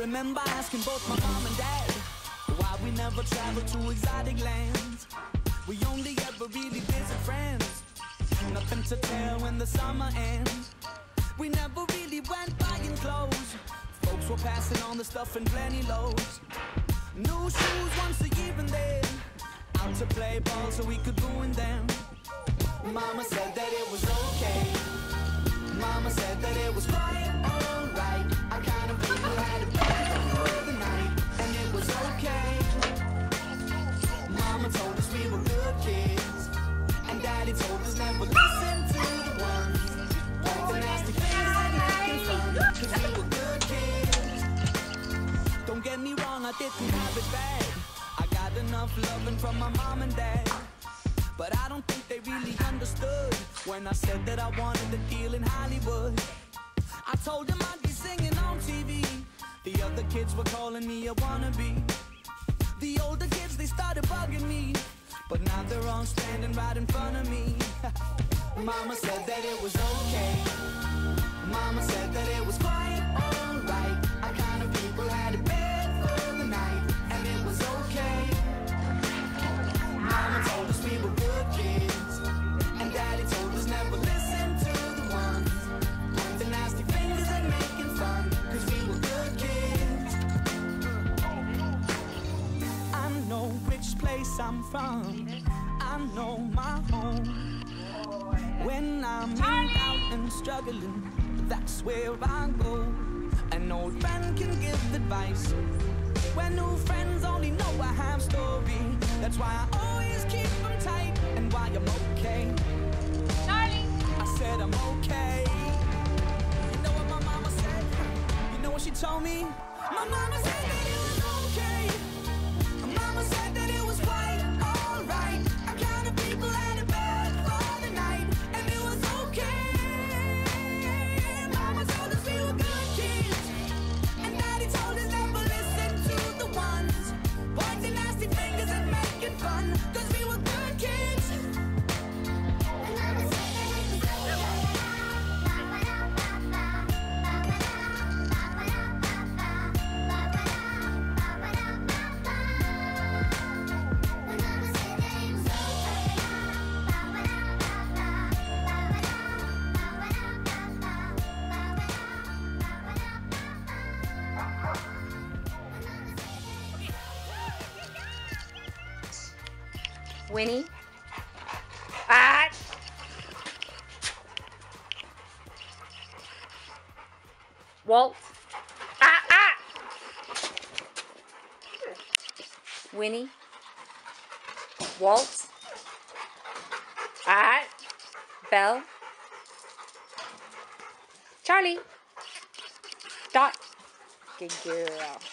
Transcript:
remember asking both my mom and dad why we never traveled to exotic lands. We only ever really visit friends, nothing to tell when the summer ends. We never really went buying clothes, folks were passing on the stuff in plenty loads. New shoes once a year and then out to play ball so we could ruin them. Mama said that it was okay, Mama said that it was quite alright. I kind of people had it bad for the night, and it was okay. Mama told us we were good kids, and Daddy told us never listen to the ones like the nasty things and making fun, cause we were good kids. Don't get me wrong, I didn't have it bad. I got enough loving from my mom and dad, but I don't think they really understood when I said that I wanted a deal in Hollywood. I told them I'd be singing on TV, the other kids were calling me a wannabe. The older kids, they started bugging me, but now they're all standing right in front of me. Mama said that it was okay, Mama said that it was quite alright. I kind of people had it bad for the night, and it was okay. Mama told us we were good kids, and Daddy told us never listen to the ones with the nasty fingers and making fun, cause we were good kids. I know which place I'm from, I know my home. When I'm out and struggling, that's where I go. An old friend can give advice when new friends only know a half story. That's why I always keep them tight, and why I'm okay. Charlie! I said I'm okay. You know what my mama said? You know what she told me? My mama said that it was okay. My mama said that it was quite alright. I kind of people had it bad for the night, and it was okay. Mama told us we were good kids, and Daddy told us never listen to the ones pointing nasty fingers and making fun, cause we were good kids. Winnie? Ah! Walt? Ah! Ah! Winnie? Walt? Ah! Belle? Charlie? Dot? Good girl.